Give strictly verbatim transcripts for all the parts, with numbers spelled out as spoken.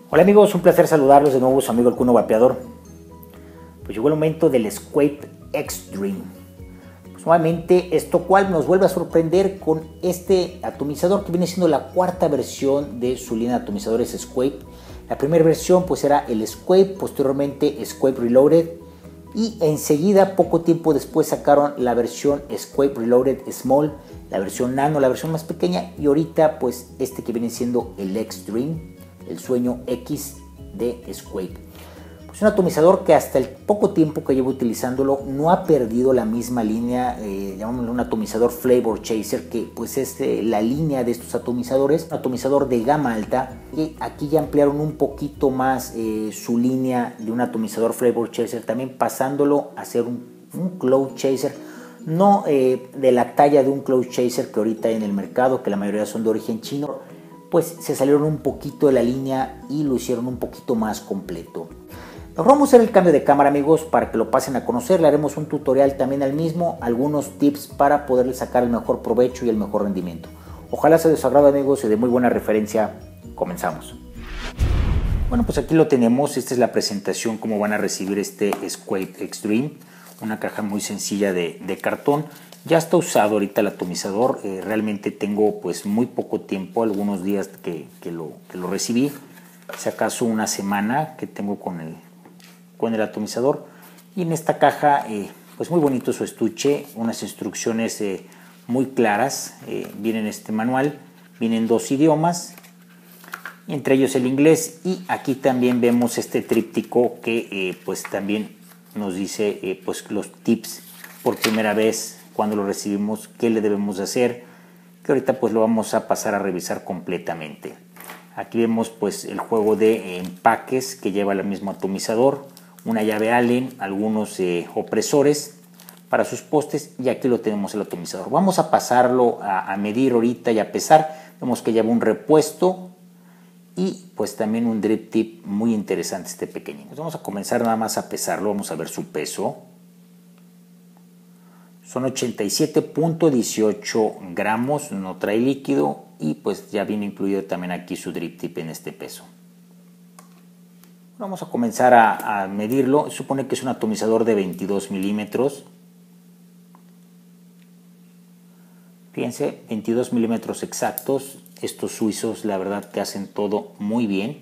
Hola amigos, un placer saludarlos de nuevo, su amigo el Kuno Vapeador. Pues llegó el momento del Squape Extreme. Pues nuevamente esto cual nos vuelve a sorprender con este atomizador que viene siendo la cuarta versión de su línea de atomizadores Squape. La primera versión pues era el Squape, posteriormente Squape Reloaded y enseguida poco tiempo después sacaron la versión Squape Reloaded Small, la versión Nano, la versión más pequeña, y ahorita pues este que viene siendo el Extreme, el sueño X de Squape. Pues un atomizador que hasta el poco tiempo que llevo utilizándolo no ha perdido la misma línea, eh, llamémoslo un atomizador Flavor Chaser, que pues es eh, la línea de estos atomizadores, un atomizador de gama alta, y aquí ya ampliaron un poquito más eh, su línea de un atomizador Flavor Chaser, también pasándolo a ser un, un Cloud Chaser, no eh, de la talla de un Cloud Chaser que ahorita hay en el mercado, que la mayoría son de origen chino, pues se salieron un poquito de la línea y lo hicieron un poquito más completo. Vamos a hacer el cambio de cámara, amigos, para que lo pasen a conocer. Le haremos un tutorial también al mismo, algunos tips para poderle sacar el mejor provecho y el mejor rendimiento. Ojalá sea de su agrado, amigos, y de muy buena referencia. Comenzamos. Bueno, pues aquí lo tenemos. Esta es la presentación, cómo van a recibir este Squape Extreme. Una caja muy sencilla de, de cartón. Ya está usado ahorita el atomizador. Eh, realmente tengo pues muy poco tiempo, algunos días que, que, lo, que lo recibí. Si acaso una semana que tengo con el con el atomizador, y en esta caja eh, pues muy bonito su estuche, unas instrucciones eh, muy claras, eh, viene en este manual, vienen dos idiomas, entre ellos el inglés, y aquí también vemos este tríptico que eh, pues también nos dice eh, pues los tips por primera vez cuando lo recibimos, qué le debemos hacer, que ahorita pues lo vamos a pasar a revisar completamente. Aquí vemos pues el juego de empaques que lleva el mismo atomizador, una llave Allen, algunos eh, opresores para sus postes, y aquí lo tenemos el atomizador. Vamos a pasarlo a, a medir ahorita y a pesar. Vemos que lleva un repuesto y pues también un drip tip muy interesante este pequeño. Pues vamos a comenzar nada más a pesarlo, vamos a ver su peso. Son ochenta y siete punto dieciocho gramos, no trae líquido y pues ya viene incluido también aquí su drip tip en este peso. Vamos a comenzar a, a medirlo. Supone que es un atomizador de veintidós milímetros. Fíjense, veintidós milímetros exactos. Estos suizos, la verdad, que hacen todo muy bien.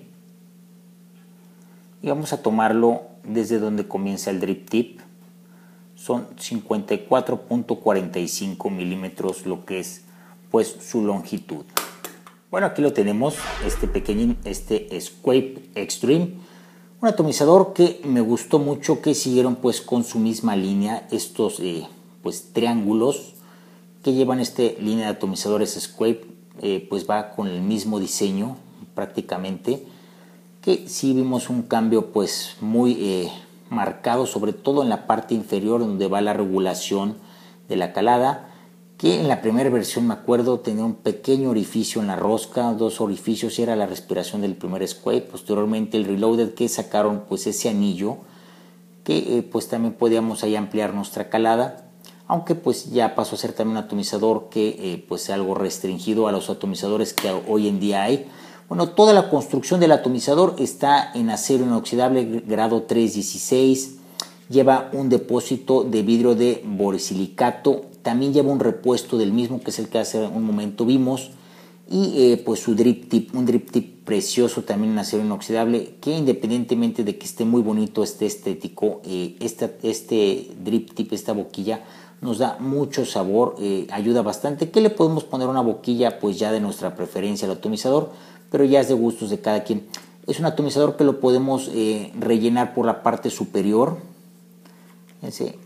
Y vamos a tomarlo desde donde comienza el drip tip. Son cincuenta y cuatro punto cuarenta y cinco milímetros, lo que es pues su longitud. Bueno, aquí lo tenemos, este pequeñín, este Squape Extreme. Un atomizador que me gustó mucho, que siguieron pues con su misma línea, estos eh, pues triángulos que llevan este línea de atomizadores Squape, eh, pues va con el mismo diseño prácticamente, que sí vimos un cambio pues muy eh, marcado, sobre todo en la parte inferior donde va la regulación de la calada, que en la primera versión me acuerdo tenía un pequeño orificio en la rosca, dos orificios, y era la respiración del primer Squape. Posteriormente el Reloaded, que sacaron pues ese anillo que eh, pues también podíamos ahí ampliar nuestra calada, aunque pues ya pasó a ser también un atomizador que eh, pues algo restringido a los atomizadores que hoy en día hay. Bueno, toda la construcción del atomizador está en acero inoxidable grado tres dieciséis, lleva un depósito de vidrio de borosilicato, también lleva un repuesto del mismo, que es el que hace un momento vimos, y eh, pues su drip tip, un drip tip precioso también en acero inoxidable, que independientemente de que esté muy bonito, esté estético, eh, este, este drip tip, esta boquilla, nos da mucho sabor, eh, ayuda bastante. ¿Qué le podemos poner una boquilla? Pues ya de nuestra preferencia al atomizador, pero ya es de gustos de cada quien. Es un atomizador que lo podemos eh, rellenar por la parte superior. Fíjense,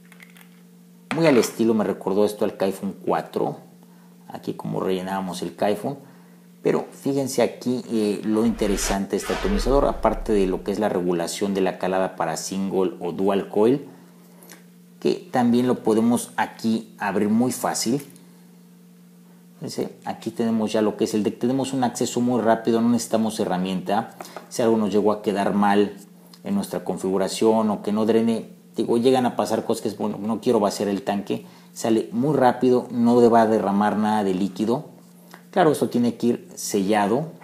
muy al estilo, me recordó esto al Kaifun cuatro, aquí como rellenábamos el Kaifun, pero fíjense aquí eh, lo interesante de este atomizador, aparte de lo que es la regulación de la calada para single o dual coil, que también lo podemos aquí abrir muy fácil. Fíjense, aquí tenemos ya lo que es el deck, tenemos un acceso muy rápido, no necesitamos herramienta. Si algo nos llegó a quedar mal en nuestra configuración o que no drene, digo, llegan a pasar cosas que es, bueno, no quiero vaciar el tanque, sale muy rápido, no va a derramar nada de líquido. Claro, esto tiene que ir sellado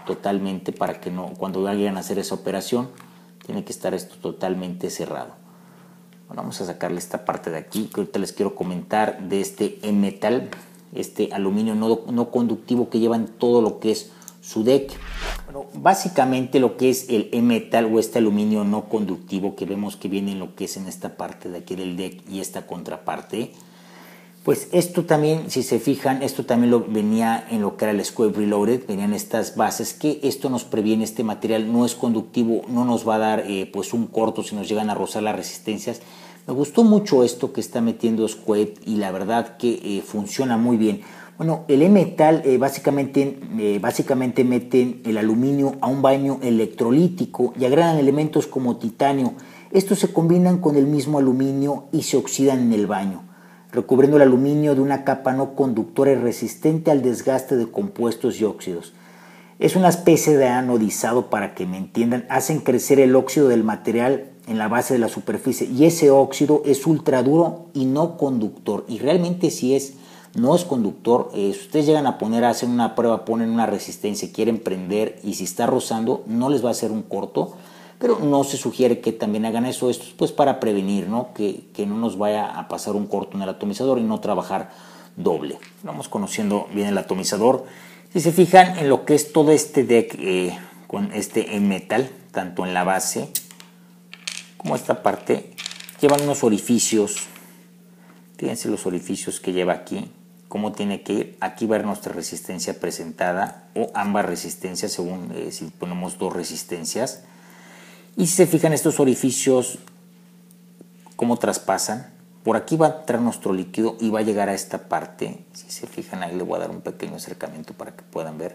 totalmente para que no, cuando vayan a hacer esa operación, tiene que estar esto totalmente cerrado. Bueno, vamos a sacarle esta parte de aquí, que ahorita les quiero comentar de este E-metal, este aluminio no, no conductivo que lleva en todo lo que es su deck. Bueno, básicamente lo que es el E-metal o este aluminio no conductivo que vemos que viene en lo que es en esta parte de aquí del deck y esta contraparte, pues esto también, si se fijan, esto también lo venía en lo que era el Square Reloaded, venían estas bases que esto nos previene, este material no es conductivo, no nos va a dar eh, pues un corto si nos llegan a rozar las resistencias. Me gustó mucho esto que está metiendo Square y la verdad que eh, funciona muy bien. Bueno, el E-metal eh, básicamente, eh, básicamente meten el aluminio a un baño electrolítico y agregan elementos como titanio. Estos se combinan con el mismo aluminio y se oxidan en el baño, recubriendo el aluminio de una capa no conductora y resistente al desgaste de compuestos y óxidos. Es una especie de anodizado, para que me entiendan, hacen crecer el óxido del material en la base de la superficie y ese óxido es ultra duro y no conductor, y realmente si es no es conductor. Eh, si ustedes llegan a poner, hacen una prueba, ponen una resistencia, quieren prender y si está rozando no les va a hacer un corto, pero no se sugiere que también hagan eso. Esto es pues para prevenir, ¿no? Que, que no nos vaya a pasar un corto en el atomizador y no trabajar doble. Vamos conociendo bien el atomizador. Si se fijan en lo que es todo este deck eh, con este E-metal, tanto en la base como esta parte, llevan unos orificios. Fíjense los orificios que lleva aquí, cómo tiene que ir. Aquí va a ir nuestra resistencia presentada o ambas resistencias, según eh, si ponemos dos resistencias. Y si se fijan estos orificios, cómo traspasan, por aquí va a entrar nuestro líquido y va a llegar a esta parte. Si se fijan ahí, le voy a dar un pequeño acercamiento para que puedan ver.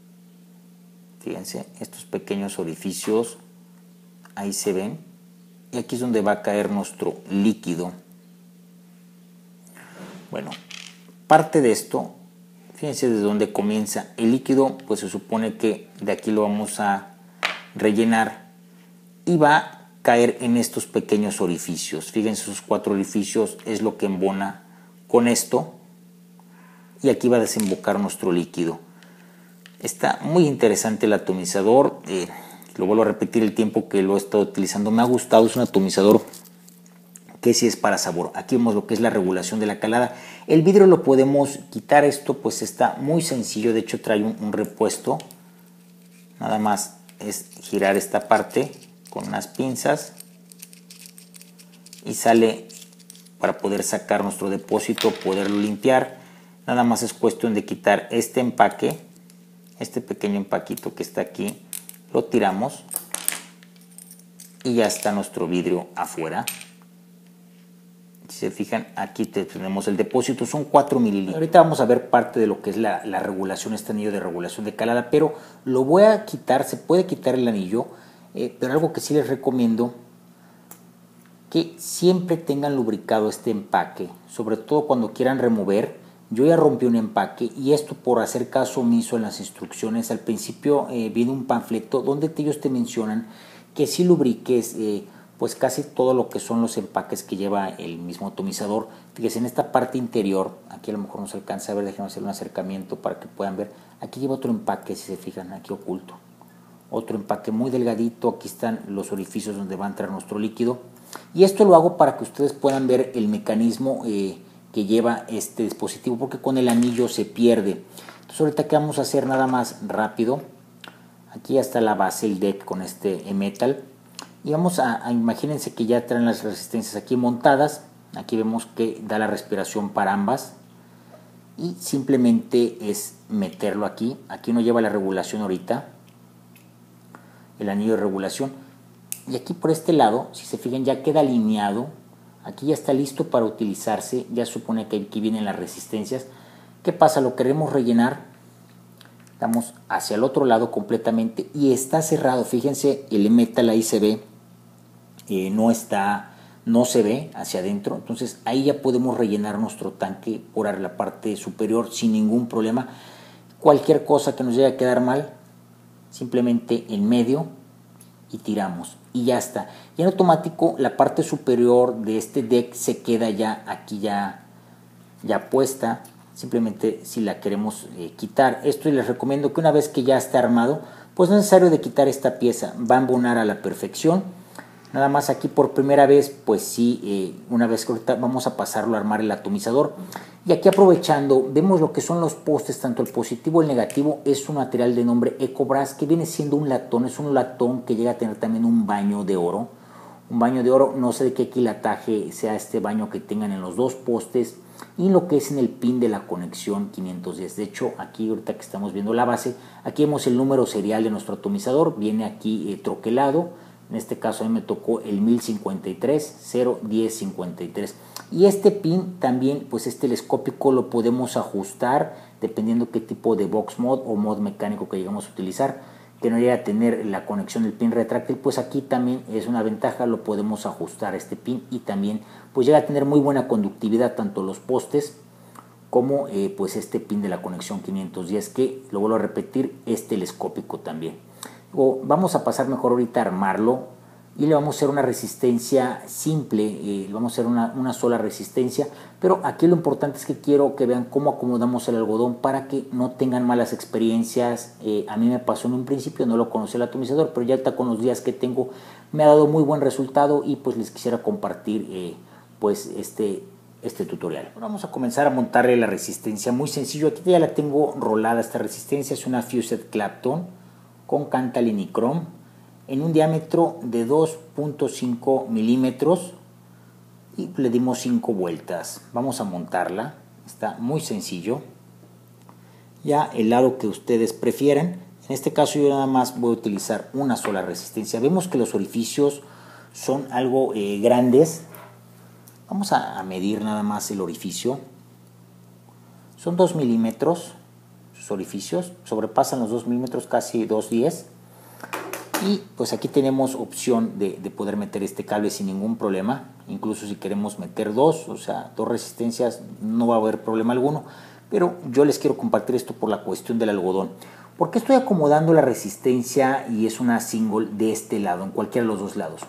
Fíjense, estos pequeños orificios, ahí se ven. Y aquí es donde va a caer nuestro líquido. Bueno, parte de esto, fíjense desde dónde comienza el líquido, pues se supone que de aquí lo vamos a rellenar y va a caer en estos pequeños orificios. Fíjense, esos cuatro orificios es lo que embona con esto y aquí va a desembocar nuestro líquido. Está muy interesante el atomizador, eh, lo vuelvo a repetir el tiempo que lo he estado utilizando, me ha gustado, es un atomizador que sí es para sabor. Aquí vemos lo que es la regulación de la calada. El vidrio lo podemos quitar, esto pues está muy sencillo, de hecho trae un, un repuesto. Nada más es girar esta parte con unas pinzas y sale para poder sacar nuestro depósito, poderlo limpiar. Nada más es cuestión de quitar este empaque, este pequeño empaquito que está aquí, lo tiramos y ya está nuestro vidrio afuera. Si se fijan, aquí tenemos el depósito, son cuatro mililitros. Ahorita vamos a ver parte de lo que es la, la regulación, este anillo de regulación de calada, pero lo voy a quitar, se puede quitar el anillo, eh, pero algo que sí les recomiendo, que siempre tengan lubricado este empaque, sobre todo cuando quieran remover. Yo ya rompí un empaque y esto por hacer caso omiso en las instrucciones. Al principio eh, viene un panfleto donde ellos te mencionan que si lubriques eh, pues casi todo lo que son los empaques que lleva el mismo atomizador. Fíjense, en esta parte interior, aquí a lo mejor no se alcanza a ver, déjenme hacer un acercamiento para que puedan ver. Aquí lleva otro empaque, si se fijan, aquí oculto. Otro empaque muy delgadito, aquí están los orificios donde va a entrar nuestro líquido. Y esto lo hago para que ustedes puedan ver el mecanismo eh, que lleva este dispositivo, porque con el anillo se pierde. Entonces ahorita que vamos a hacer nada más rápido, aquí ya está la base, el deck con este E-metal. Y vamos a, a, imagínense que ya traen las resistencias aquí montadas. Aquí vemos que da la respiración para ambas. Y simplemente es meterlo aquí. Aquí no lleva la regulación ahorita, el anillo de regulación. Y aquí por este lado, si se fijan, ya queda alineado. Aquí ya está listo para utilizarse. Ya supone que aquí vienen las resistencias. ¿Qué pasa? Lo queremos rellenar. Damos hacia el otro lado completamente y está cerrado. Fíjense, el E-metal ahí se ve. Eh, no está, no se ve hacia adentro, entonces ahí ya podemos rellenar nuestro tanque por la parte superior sin ningún problema. Cualquier cosa que nos llegue a quedar mal, simplemente en medio y tiramos y ya está. Y en automático la parte superior de este deck se queda ya aquí ya, ya puesta. Simplemente si la queremos eh, quitar, esto les recomiendo que una vez que ya está armado, pues no es necesario de quitar esta pieza, va a embonar a la perfección. Nada más aquí por primera vez, pues sí, eh, una vez que ahorita vamos a pasarlo a armar el atomizador. Y aquí aprovechando, vemos lo que son los postes, tanto el positivo y el negativo. Es un material de nombre Ecobrass, que viene siendo un latón, es un latón que llega a tener también un baño de oro. Un baño de oro, no sé de qué quilataje sea este baño que tengan en los dos postes y lo que es en el pin de la conexión quinientos diez. De hecho, aquí ahorita que estamos viendo la base, aquí vemos el número serial de nuestro atomizador, viene aquí eh, troquelado. En este caso a mí me tocó el mil cincuenta y tres cero diez cincuenta y tres. Y este pin también pues es telescópico, lo podemos ajustar dependiendo qué tipo de box mod o mod mecánico que llegamos a utilizar, que no llegue a tener la conexión del pin retráctil. Pues aquí también es una ventaja, lo podemos ajustar este pin y también pues llega a tener muy buena conductividad tanto los postes como eh, pues este pin de la conexión quinientos diez, que lo vuelvo a repetir, es telescópico también. O vamos a pasar mejor ahorita a armarlo y le vamos a hacer una resistencia simple, eh, vamos a hacer una, una sola resistencia, pero aquí lo importante es que quiero que vean cómo acomodamos el algodón para que no tengan malas experiencias. Eh, a mí me pasó en un principio, no lo conocí el atomizador, pero ya está con los días que tengo, me ha dado muy buen resultado y pues les quisiera compartir eh, pues este, este tutorial. Bueno, vamos a comenzar a montarle la resistencia, muy sencillo. Aquí ya la tengo rolada esta resistencia, es una Fused Clapton con Kanthal Nichrome en un diámetro de dos punto cinco milímetros y le dimos cinco vueltas. Vamos a montarla, está muy sencillo. Ya el lado que ustedes prefieran, en este caso yo nada más voy a utilizar una sola resistencia. Vemos que los orificios son algo eh, grandes. Vamos a, a medir nada más el orificio, son dos milímetros. Orificios sobrepasan los dos milímetros, casi dos diez, y pues aquí tenemos opción de, de poder meter este cable sin ningún problema. Incluso si queremos meter dos, o sea, dos resistencias, no va a haber problema alguno, pero yo les quiero compartir esto por la cuestión del algodón. ¿Por qué estoy acomodando la resistencia y es una single de este lado, en cualquiera de los dos lados?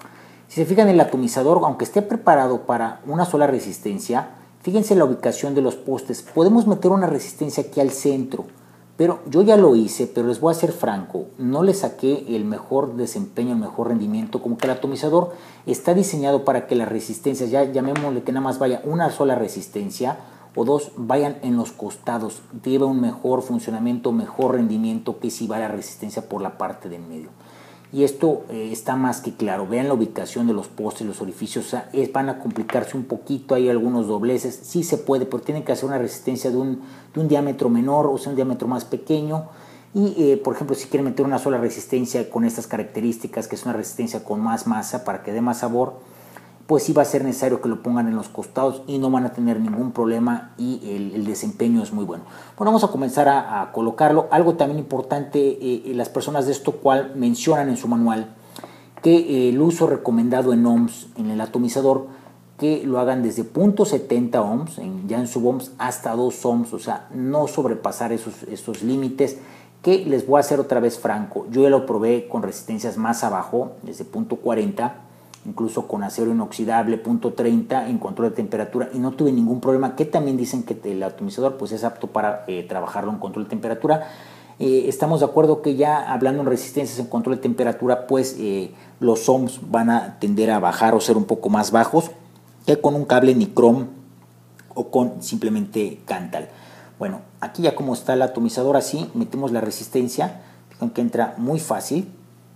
Si se fijan, el atomizador, aunque esté preparado para una sola resistencia, fíjense la ubicación de los postes. Podemos meter una resistencia aquí al centro, pero yo ya lo hice, pero les voy a ser franco, no le saqué el mejor desempeño, el mejor rendimiento. Como que el atomizador está diseñado para que las resistencias, ya llamémosle que nada más vaya una sola resistencia o dos, vayan en los costados. Lleva un mejor funcionamiento, mejor rendimiento que si va la resistencia por la parte de en medio. Y esto eh, está más que claro. Vean la ubicación de los postes, los orificios, o sea, es, van a complicarse un poquito, hay algunos dobleces, sí se puede, pero tienen que hacer una resistencia de un, de un diámetro menor, o sea, un diámetro más pequeño. Y, eh, por ejemplo, si quieren meter una sola resistencia con estas características, que es una resistencia con más masa para que dé más sabor, pues sí va a ser necesario que lo pongan en los costados y no van a tener ningún problema y el, el desempeño es muy bueno. Bueno, vamos a comenzar a, a colocarlo. Algo también importante, eh, las personas de esto cual mencionan en su manual que eh, el uso recomendado en ohms en el atomizador, que lo hagan desde punto setenta ohms, en, ya en sub-ohms, hasta dos ohms, o sea, no sobrepasar esos, esos límites, que les voy a hacer otra vez franco. Yo ya lo probé con resistencias más abajo, desde punto cuarenta, incluso con acero inoxidable, punto treinta en control de temperatura, y no tuve ningún problema, que también dicen que el atomizador pues es apto para eh, trabajarlo en control de temperatura. Eh, estamos de acuerdo que ya hablando en resistencias en control de temperatura, pues eh, los ohms van a tender a bajar o ser un poco más bajos que con un cable Nichrome o con simplemente Kanthal. Bueno, aquí ya como está el atomizador así, metemos la resistencia, fijan que entra muy fácil.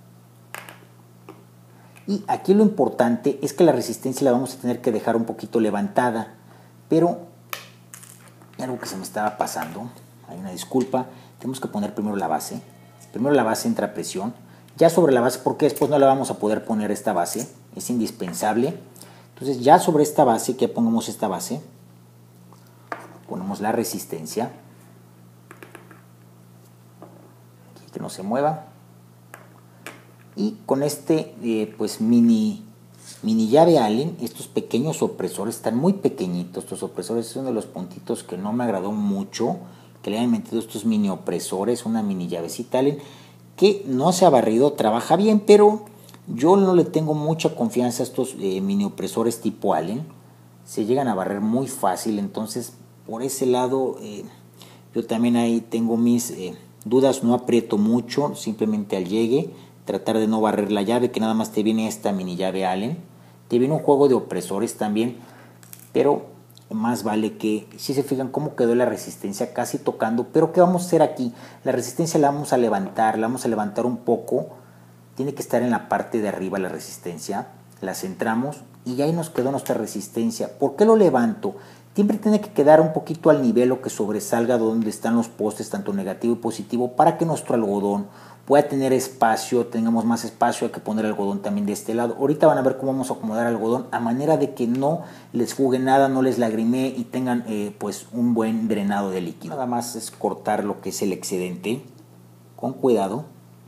Y aquí lo importante es que la resistencia la vamos a tener que dejar un poquito levantada, pero hay algo que se me estaba pasando, hay una disculpa. Tenemos que poner primero la base, primero la base entra a presión, ya sobre la base, porque después no la vamos a poder poner esta base, es indispensable. Entonces ya sobre esta base, que pongamos esta base, ponemos la resistencia, que no se mueva. Y con este eh, pues mini, mini llave Allen, estos pequeños opresores, están muy pequeñitos estos opresores, es uno de los puntitos que no me agradó mucho, que le hayan metido estos mini opresores, una mini llavecita Allen, que no se ha barrido, trabaja bien, pero yo no le tengo mucha confianza a estos eh, mini opresores tipo Allen, se llegan a barrer muy fácil. Entonces por ese lado eh, yo también ahí tengo mis... Eh, dudas no aprieto mucho, simplemente al llegue, tratar de no barrer la llave, que nada más te viene esta mini llave Allen. Te viene un juego de opresores también, pero más vale que, si se fijan cómo quedó la resistencia casi tocando, pero ¿qué vamos a hacer aquí? La resistencia la vamos a levantar, la vamos a levantar un poco, tiene que estar en la parte de arriba la resistencia, la centramos y ahí nos quedó nuestra resistencia. ¿Por qué lo levanto? Siempre tiene que quedar un poquito al nivel o que sobresalga donde están los postes, tanto negativo y positivo, para que nuestro algodón pueda tener espacio, tengamos más espacio. Hay que poner algodón también de este lado. Ahorita van a ver cómo vamos a acomodar algodón a manera de que no les fugue nada, no les lagrimee y tengan eh, pues un buen drenado de líquido. Nada más es cortar lo que es el excedente con cuidado.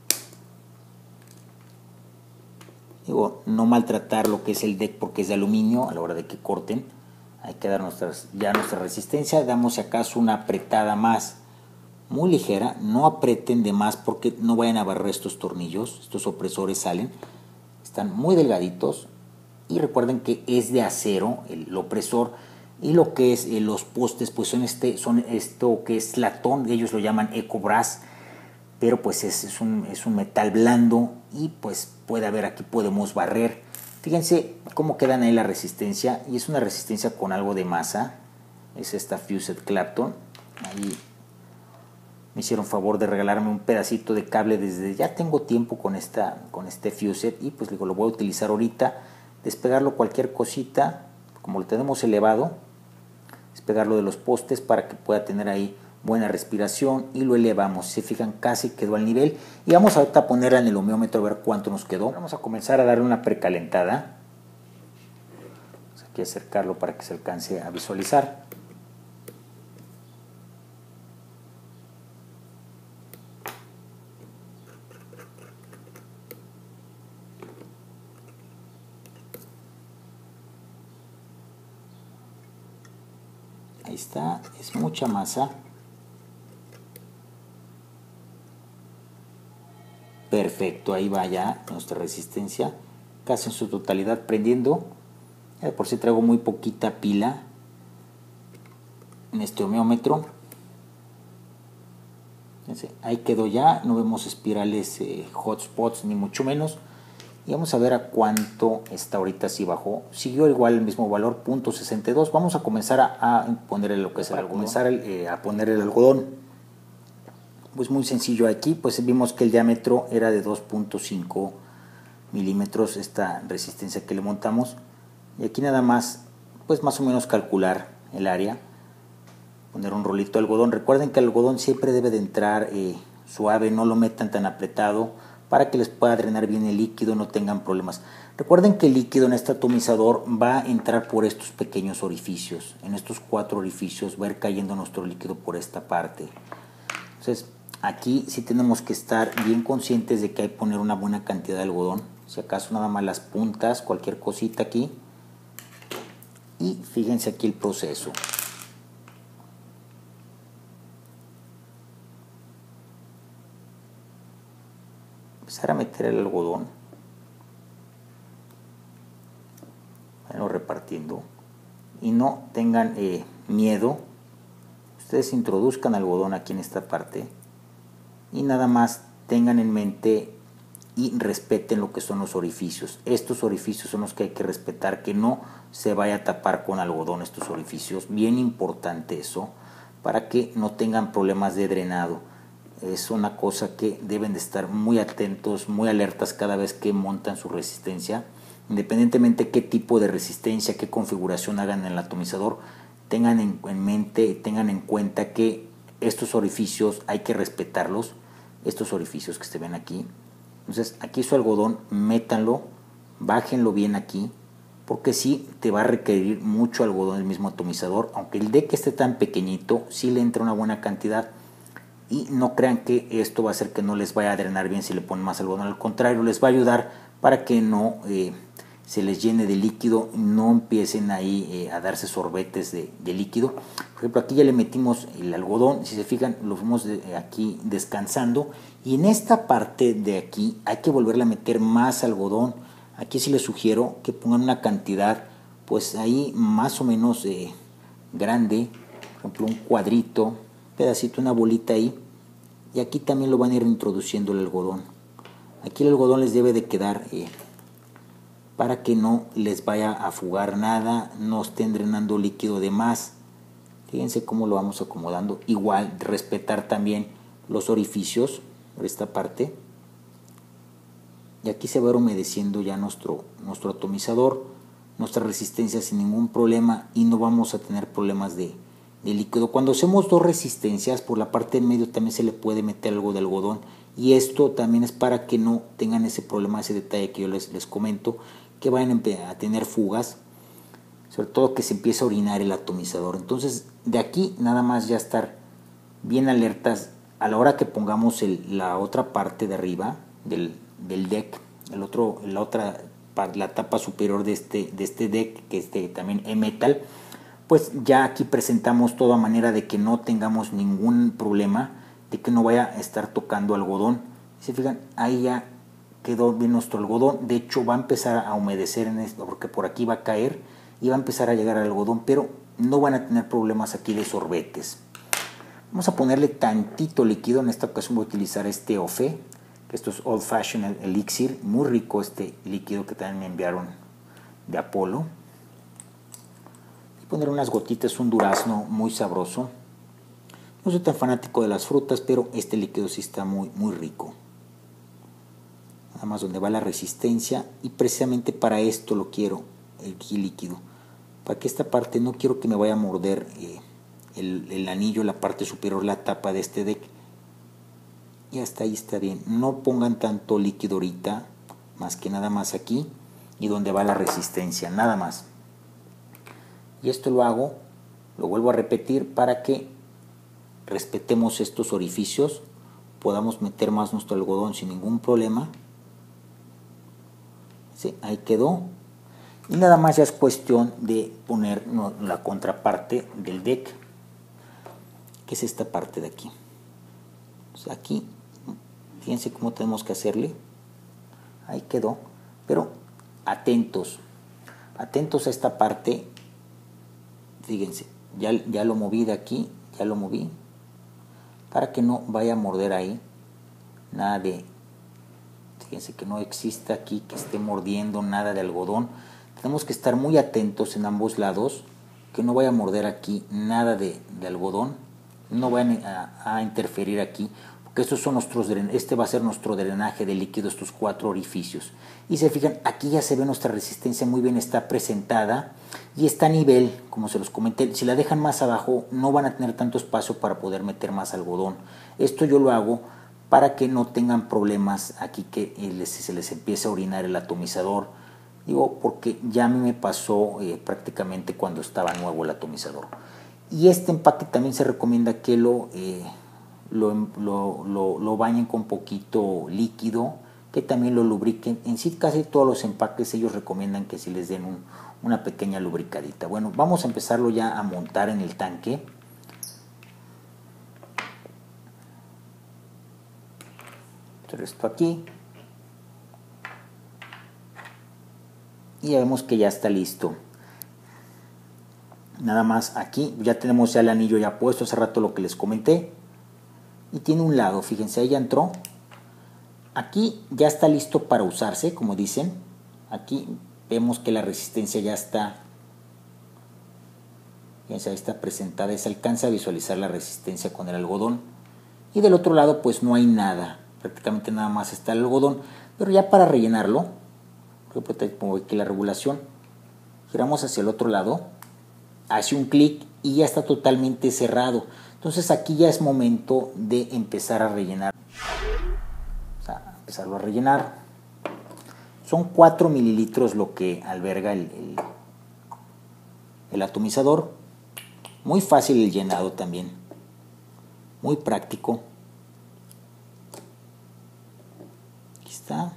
Digo, no maltratar lo que es el deck porque es de aluminio a la hora de que corten. Hay que dar nuestras, ya nuestra resistencia. Damos si acaso una apretada más muy ligera, no aprieten de más porque no vayan a barrer estos tornillos, estos opresores salen, están muy delgaditos y recuerden que es de acero el opresor y lo que es eh, los postes pues son, este, son esto que es latón, ellos lo llaman Ecobrass, pero pues es, es, un, es un metal blando y pues puede haber, aquí podemos barrer. Fíjense cómo quedan ahí la resistencia y es una resistencia con algo de masa, es esta Fused Clapton, ahí me hicieron favor de regalarme un pedacito de cable desde ya tengo tiempo con esta con este Fused y pues digo, lo voy a utilizar ahorita, despegarlo cualquier cosita, como lo tenemos elevado, despegarlo de los postes para que pueda tener ahí buena respiración y lo elevamos. Si se fijan casi quedó al nivel y vamos ahorita a poner en el ohmiómetro a ver cuánto nos quedó. Vamos a comenzar a darle una precalentada, vamos aquí a acercarlo para que se alcance a visualizar. Ahí está, es mucha masa. Perfecto, ahí va ya nuestra resistencia, casi en su totalidad prendiendo. Ya por si traigo muy poquita pila en este ohmiómetro. Fíjense, ahí quedó ya, no vemos espirales eh, hotspots ni mucho menos. Y vamos a ver a cuánto está ahorita, si bajó. Siguió igual el mismo valor, punto sesenta y dos. Vamos a comenzar a, a poner lo que es el algodón. Comenzar el, eh, a poner el algodón. Pues muy sencillo aquí, pues vimos que el diámetro era de dos punto cinco milímetros, esta resistencia que le montamos. Y aquí nada más, pues más o menos calcular el área. Poner un rolito de algodón. Recuerden que el algodón siempre debe de entrar eh, suave, no lo metan tan apretado, para que les pueda drenar bien el líquido, no tengan problemas. Recuerden que el líquido en este atomizador va a entrar por estos pequeños orificios. En estos cuatro orificios va a ir cayendo nuestro líquido por esta parte. Entonces, aquí sí tenemos que estar bien conscientes de que hay que poner una buena cantidad de algodón. Si acaso nada más las puntas, cualquier cosita aquí. Y fíjense aquí el proceso. Empezar a meter el algodón, bueno, repartiendo y no tengan eh, miedo. Ustedes introduzcan algodón aquí en esta parte y nada más tengan en mente y respeten lo que son los orificios. Estos orificios son los que hay que respetar, que no se vaya a tapar con algodón estos orificios, bien importante eso, para que no tengan problemas de drenado. Es una cosa que deben de estar muy atentos, muy alertas cada vez que montan su resistencia. Independientemente qué tipo de resistencia, qué configuración hagan en el atomizador, tengan en, en mente, tengan en cuenta que estos orificios hay que respetarlos, estos orificios que se ven aquí. Entonces aquí su algodón, métanlo, bájenlo bien aquí, porque sí te va a requerir mucho algodón el mismo atomizador, aunque el deck esté tan pequeñito, sí le entra una buena cantidad. Y no crean que esto va a hacer que no les vaya a drenar bien si le ponen más algodón. Al contrario, les va a ayudar para que no eh, se les llene de líquido, no empiecen ahí eh, a darse sorbetes de, de líquido. Por ejemplo, aquí ya le metimos el algodón, si se fijan, lo vemos de aquí descansando. Y en esta parte de aquí hay que volverle a meter más algodón. Aquí sí les sugiero que pongan una cantidad, pues ahí más o menos eh, grande, por ejemplo un cuadrito, pedacito, una bolita ahí, y aquí también lo van a ir introduciendo el algodón. Aquí el algodón les debe de quedar eh, para que no les vaya a fugar nada, no estén drenando líquido de más. Fíjense cómo lo vamos acomodando. Igual respetar también los orificios por esta parte. Y aquí se va humedeciendo ya nuestro, nuestro atomizador, nuestra resistencia sin ningún problema, y no vamos a tener problemas de, de líquido. Cuando hacemos dos resistencias, por la parte en medio también se le puede meter algo de algodón, y esto también es para que no tengan ese problema, ese detalle que yo les, les comento, que vayan a tener fugas, sobre todo que se empiece a orinar el atomizador. Entonces de aquí nada más ya estar bien alertas a la hora que pongamos el, la otra parte de arriba del, del deck, el otro, la otra la tapa superior de este, de este deck, que este también es metal, pues ya aquí presentamos toda manera de que no tengamos ningún problema, de que no vaya a estar tocando algodón. Si se fijan, ahí ya quedó bien nuestro algodón. De hecho va a empezar a humedecer en esto, porque por aquí va a caer y va a empezar a llegar al algodón, pero no van a tener problemas aquí de sorbetes. Vamos a ponerle tantito líquido. En esta ocasión voy a utilizar este O F E, que esto es Old Fashioned Elixir, muy rico este líquido que también me enviaron de Apolo. Y poner unas gotitas, un durazno muy sabroso. No soy tan fanático de las frutas, pero este líquido sí está muy, muy rico. Nada más donde va la resistencia, y precisamente para esto lo quiero, el líquido. Para que esta parte no quiero que me vaya a morder eh, el, el anillo, la parte superior, la tapa de este deck. Y hasta ahí está bien. No pongan tanto líquido ahorita, más que nada más aquí y donde va la resistencia, nada más. Y esto lo hago, lo vuelvo a repetir para que respetemos estos orificios, podamos meter más nuestro algodón sin ningún problema. ¿Sí? Ahí quedó. Y nada más ya es cuestión de poner la contraparte del deck, que es esta parte de aquí. Entonces aquí, fíjense cómo tenemos que hacerle. Ahí quedó. Pero atentos, atentos a esta parte. Fíjense, ya, ya lo moví de aquí, ya lo moví, para que no vaya a morder ahí. Nada de, fíjense que no exista aquí que esté mordiendo nada de algodón. Tenemos que estar muy atentos en ambos lados, que no vaya a morder aquí nada de, de algodón, no vayan a, a interferir aquí, porque estos son nuestros drenajes. Este va a ser nuestro drenaje de líquido, estos cuatro orificios. Y se fijan, aquí ya se ve nuestra resistencia muy bien, está presentada y está a nivel, como se los comenté. Si la dejan más abajo, no van a tener tanto espacio para poder meter más algodón. Esto yo lo hago para que no tengan problemas aquí, que les, se les empiece a orinar el atomizador. Digo, porque ya a mí me pasó eh, prácticamente cuando estaba nuevo el atomizador. Y este empaque también se recomienda que lo, eh, lo, lo, lo, lo bañen con poquito líquido, que también lo lubriquen. En sí, casi todos los empaques ellos recomiendan que sí les den un, una pequeña lubricadita. Bueno, vamos a empezarlo ya a montar en el tanque. Esto aquí. Y ya vemos que ya está listo. Nada más aquí ya tenemos ya el anillo ya puesto, hace rato lo que les comenté. Y tiene un lado, fíjense, ahí ya entró. Aquí ya está listo para usarse, como dicen. Aquí vemos que la resistencia ya está, fíjense, ahí está presentada. Se alcanza a visualizar la resistencia con el algodón. Y del otro lado pues no hay nada, prácticamente nada más está el algodón. Pero ya para rellenarlo, pongo aquí la regulación, giramos hacia el otro lado, hace un clic y ya está totalmente cerrado. Entonces aquí ya es momento de empezar a rellenar. O sea, empezarlo a rellenar. Son cuatro mililitros lo que alberga el, el, el atomizador. Muy fácil el llenado también, muy práctico. Aquí está.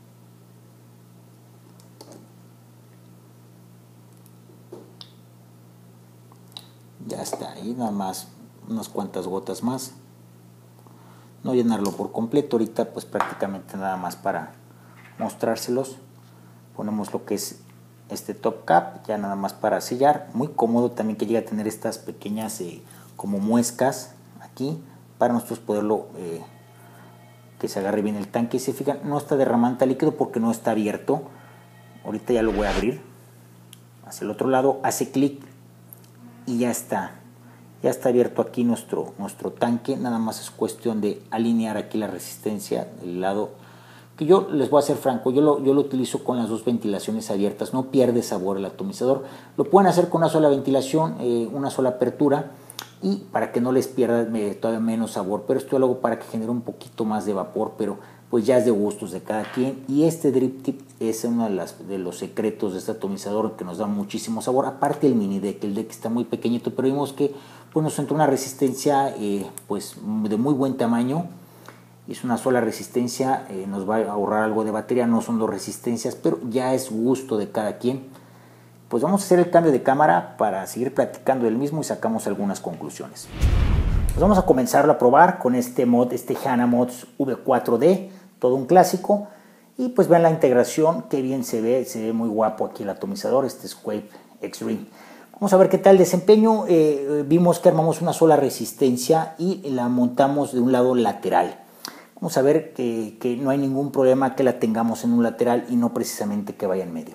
Ya está ahí, nada más unas cuantas gotas más. No llenarlo por completo ahorita, pues prácticamente nada más para mostrárselos. Ponemos lo que es este top cap, ya nada más para sellar. Muy cómodo también que llega a tener estas pequeñas eh, como muescas aquí para nosotros poderlo eh, que se agarre bien el tanque. Y se fijan, no está derramando líquido porque no está abierto. Ahorita ya lo voy a abrir hacia el otro lado, hace clic y ya está. Ya está abierto aquí nuestro, nuestro tanque. Nada más es cuestión de alinear aquí la resistencia del lado. Que yo les voy a ser franco, yo lo, yo lo utilizo con las dos ventilaciones abiertas. No pierde sabor el atomizador. Lo pueden hacer con una sola ventilación, eh, una sola apertura. Y para que no les pierda eh, todavía menos sabor. Pero esto lo hago para que genere un poquito más de vapor. Pero pues ya es de gustos de cada quien. Y este Drip Tip es uno de, las, de los secretos de este atomizador que nos da muchísimo sabor. Aparte el mini deck, el deck está muy pequeñito, pero vimos que pues, nos entró una resistencia eh, pues, de muy buen tamaño. Es una sola resistencia, eh, nos va a ahorrar algo de batería, no son dos resistencias, pero ya es gusto de cada quien. Pues vamos a hacer el cambio de cámara para seguir platicando del mismo y sacamos algunas conclusiones. Pues vamos a comenzarlo a probar con este mod, este Hanamods V cuatro D, todo un clásico. Y pues vean la integración, qué bien se ve, se ve muy guapo aquí el atomizador, este Squape X-Ring. Vamos a ver qué tal el desempeño. Eh, vimos que armamos una sola resistencia y la montamos de un lado lateral. Vamos a ver que, que no hay ningún problema que la tengamos en un lateral y no precisamente que vaya en medio.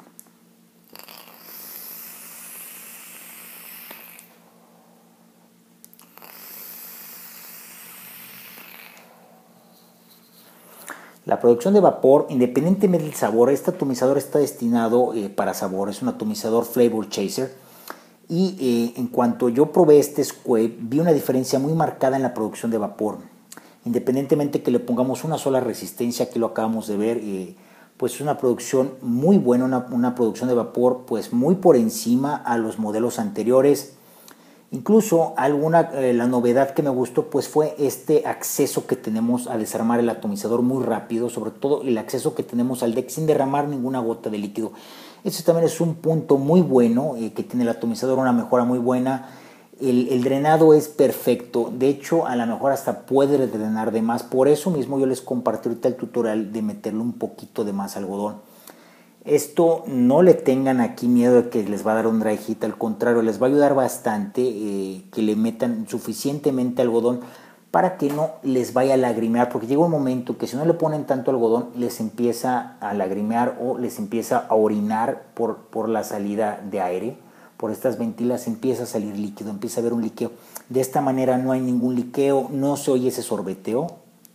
La producción de vapor, independientemente del sabor, este atomizador está destinado eh, para sabor, es un atomizador Flavor Chaser. Y eh, en cuanto yo probé este Squape, vi una diferencia muy marcada en la producción de vapor. Independientemente que le pongamos una sola resistencia, que lo acabamos de ver, eh, pues es una producción muy buena, una, una producción de vapor pues muy por encima a los modelos anteriores. Incluso alguna, eh, la novedad que me gustó pues fue este acceso que tenemos a desarmar el atomizador muy rápido, sobre todo el acceso que tenemos al deck sin derramar ninguna gota de líquido. Eso también es un punto muy bueno, eh, que tiene el atomizador, una mejora muy buena. El, el drenado es perfecto, de hecho a lo mejor hasta puede drenar de más, por eso mismo yo les compartí ahorita el tutorial de meterle un poquito de más algodón. Esto no le tengan aquí miedo de que les va a dar un dry hit, al contrario, les va a ayudar bastante eh, que le metan suficientemente algodón para que no les vaya a lagrimear, porque llega un momento que si no le ponen tanto algodón les empieza a lagrimear o les empieza a orinar por, por la salida de aire. Por estas ventilas empieza a salir líquido, empieza a haber un liqueo. De esta manera no hay ningún liqueo, no se oye ese sorbeteo.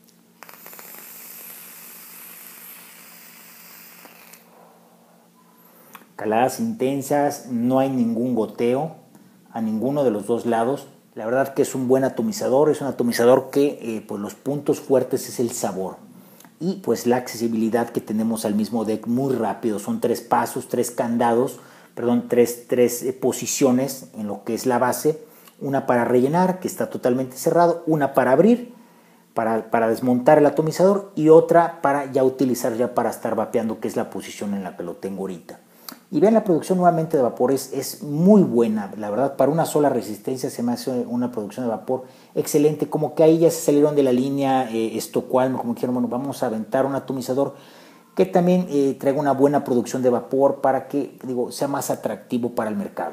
Caladas intensas, no hay ningún goteo a ninguno de los dos lados. La verdad que es un buen atomizador, es un atomizador que eh, pues los puntos fuertes es el sabor. Y pues la accesibilidad que tenemos al mismo deck muy rápido, son tres pasos, tres candados. Perdón, tres, tres eh, posiciones en lo que es la base, una para rellenar, que está totalmente cerrado, una para abrir, para, para desmontar el atomizador y otra para ya utilizar ya para estar vapeando, que es la posición en la que lo tengo ahorita. Y vean la producción nuevamente de vapor, es, es muy buena, la verdad para una sola resistencia se me hace una producción de vapor excelente, como que ahí ya se salieron de la línea eh, Estocolmo, como dijeron, bueno, vamos a aventar un atomizador que también eh, traiga una buena producción de vapor para que digo, sea más atractivo para el mercado.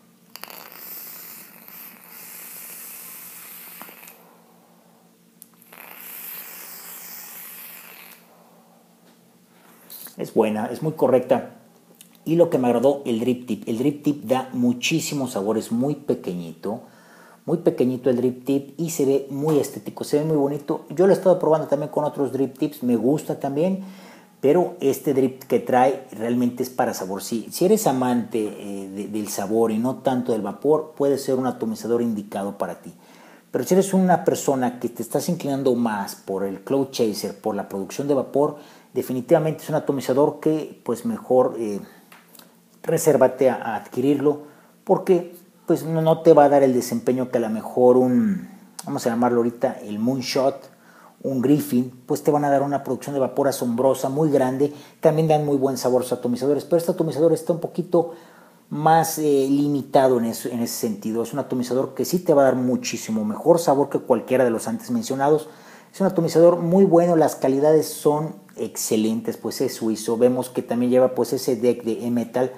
Es buena, es muy correcta. Y lo que me agradó, el Drip Tip. El Drip Tip da muchísimos sabores, muy pequeñito. Muy pequeñito el Drip Tip y se ve muy estético, se ve muy bonito. Yo lo he estado probando también con otros Drip Tips, me gusta también. Pero este drip que trae realmente es para sabor. Si, si eres amante eh, de, del sabor y no tanto del vapor, puede ser un atomizador indicado para ti. Pero si eres una persona que te estás inclinando más por el Cloud Chaser, por la producción de vapor, definitivamente es un atomizador que pues mejor eh, resérvate a, a adquirirlo, porque pues no, no te va a dar el desempeño que a lo mejor un, vamos a llamarlo ahorita el Moonshot, un Griffin, pues te van a dar una producción de vapor asombrosa, muy grande. También dan muy buen sabor sus atomizadores, pero este atomizador está un poquito más eh, limitado en, eso, en ese sentido. Es un atomizador que sí te va a dar muchísimo mejor sabor que cualquiera de los antes mencionados. Es un atomizador muy bueno, las calidades son excelentes, pues es suizo. Vemos que también lleva pues ese deck de E-Metal,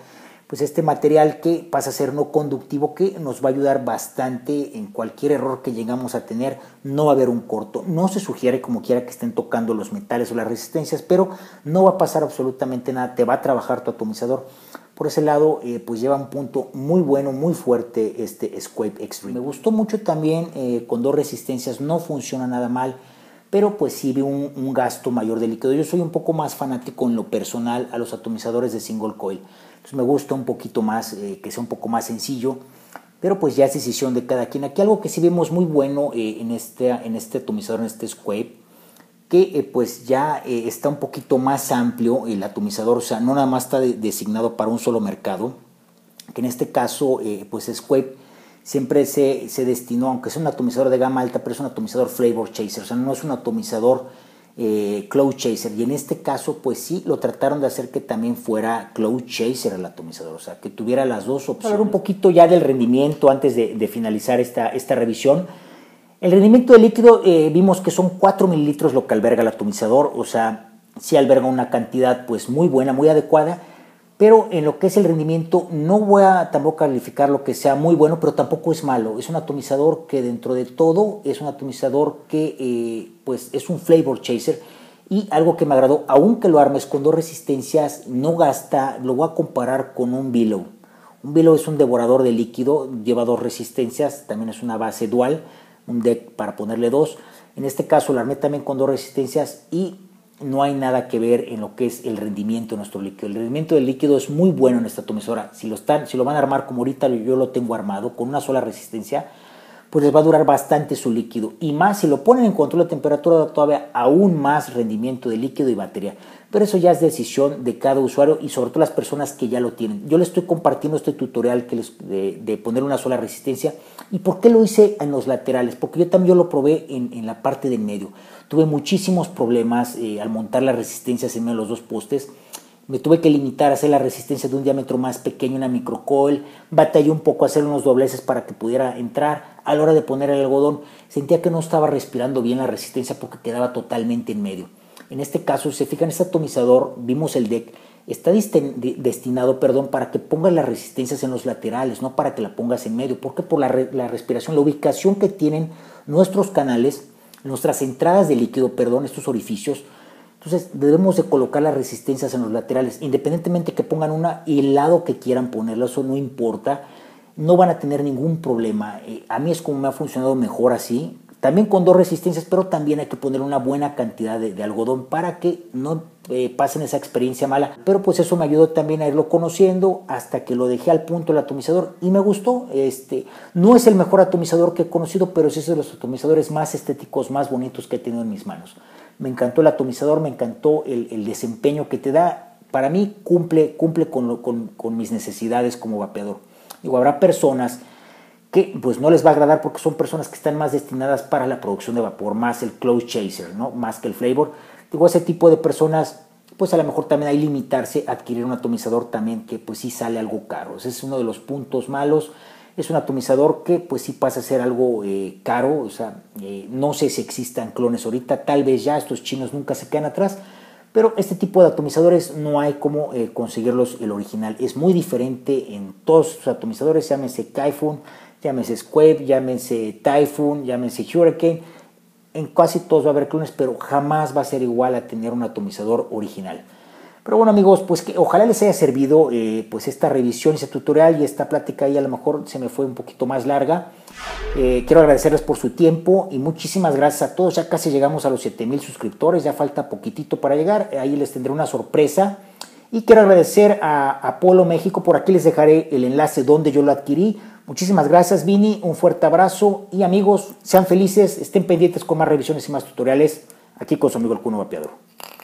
pues este material que pasa a ser no conductivo, que nos va a ayudar bastante en cualquier error que llegamos a tener. No va a haber un corto, no se sugiere como quiera que estén tocando los metales o las resistencias, pero no va a pasar absolutamente nada, te va a trabajar tu atomizador. Por ese lado, eh, pues lleva un punto muy bueno, muy fuerte este Squape Extreme. Me gustó mucho también, eh, con dos resistencias no funciona nada mal, pero pues sí ve un, un gasto mayor de líquido. Yo soy un poco más fanático en lo personal a los atomizadores de single coil. Entonces me gusta un poquito más, eh, que sea un poco más sencillo, pero pues ya es decisión de cada quien. Aquí algo que sí vemos muy bueno eh, en, este, en este atomizador, en este Squape, que eh, pues ya eh, está un poquito más amplio el atomizador, o sea, no nada más está de, designado para un solo mercado, que en este caso eh, pues Squape siempre se, se destinó, aunque es un atomizador de gama alta, pero es un atomizador flavor chaser, o sea, no es un atomizador eh, cloud chaser, y en este caso pues sí lo trataron de hacer que también fuera cloud chaser el atomizador, o sea, que tuviera las dos opciones. Hablar un poquito ya del rendimiento antes de, de finalizar esta, esta revisión. El rendimiento del líquido, eh, vimos que son cuatro mililitros lo que alberga el atomizador, o sea, sí alberga una cantidad pues muy buena, muy adecuada, pero en lo que es el rendimiento no voy a tampoco calificar lo que sea muy bueno, pero tampoco es malo. Es un atomizador que dentro de todo es un atomizador que eh, pues es un flavor chaser, y algo que me agradó, aunque lo armes con dos resistencias, no gasta. Lo voy a comparar con un Billow. Un Billow es un devorador de líquido, lleva dos resistencias, también es una base dual, un deck para ponerle dos. En este caso lo armé también con dos resistencias y no hay nada que ver en lo que es el rendimiento de nuestro líquido. El rendimiento del líquido es muy bueno en esta atomizadora. Si lo, están, si lo van a armar como ahorita yo lo tengo armado, con una sola resistencia, pues les va a durar bastante su líquido. Y más, si lo ponen en control de temperatura, todavía aún más rendimiento de líquido y batería. Pero eso ya es decisión de cada usuario y sobre todo las personas que ya lo tienen. Yo les estoy compartiendo este tutorial que les, de, de poner una sola resistencia. ¿Y por qué lo hice en los laterales? Porque yo también yo lo probé en, en la parte del medio. Tuve muchísimos problemas eh, al montar las resistencias en medio de los dos postes. Me tuve que limitar a hacer la resistencia de un diámetro más pequeño, una microcoil. Batallé un poco a hacer unos dobleces para que pudiera entrar. A la hora de poner el algodón, sentía que no estaba respirando bien la resistencia porque quedaba totalmente en medio. En este caso, si se fijan, este atomizador, vimos el deck, está destinado, perdón, para que pongas las resistencias en los laterales, no para que la pongas en medio. Porque por la, re la respiración, la ubicación que tienen nuestros canales, nuestras entradas de líquido, perdón, estos orificios. Entonces debemos de colocar las resistencias en los laterales, independientemente que pongan una y el lado que quieran ponerla, eso no importa, no van a tener ningún problema. Eh, a mí es como me ha funcionado mejor así, también con dos resistencias, pero también hay que poner una buena cantidad de, de algodón para que no eh, pasen esa experiencia mala. Pero pues eso me ayudó también a irlo conociendo hasta que lo dejé al punto el atomizador y me gustó. Este, no es el mejor atomizador que he conocido, pero sí es de los atomizadores más estéticos, más bonitos que he tenido en mis manos. Me encantó el atomizador, me encantó el, el desempeño que te da. Para mí cumple, cumple con, lo, con, con mis necesidades como vapeador. Digo, habrá personas que pues no les va a agradar porque son personas que están más destinadas para la producción de vapor, más el cloud chaser, ¿no? Más que el flavor. Digo, ese tipo de personas, pues a lo mejor también hay que limitarse a adquirir un atomizador también que pues sí sale algo caro. Ese es uno de los puntos malos. Es un atomizador que pues sí pasa a ser algo eh, caro, o sea, eh, no sé si existan clones ahorita, tal vez ya estos chinos nunca se quedan atrás, pero este tipo de atomizadores no hay cómo eh, conseguirlos el original. Es muy diferente en todos sus atomizadores, llámese Kaifun, llámese Squape, llámese Typhoon, llámese Hurricane. En casi todos va a haber clones, pero jamás va a ser igual a tener un atomizador original. Pero bueno, amigos, pues que ojalá les haya servido eh, pues esta revisión, este tutorial y esta plática ahí a lo mejor se me fue un poquito más larga. Eh, quiero agradecerles por su tiempo y muchísimas gracias a todos. Ya casi llegamos a los siete mil suscriptores, ya falta poquitito para llegar. Ahí les tendré una sorpresa. Y quiero agradecer a Apolo México, por aquí les dejaré el enlace donde yo lo adquirí. Muchísimas gracias, Vini, un fuerte abrazo y amigos, sean felices, estén pendientes con más revisiones y más tutoriales aquí con su amigo el Kuno Vapeador.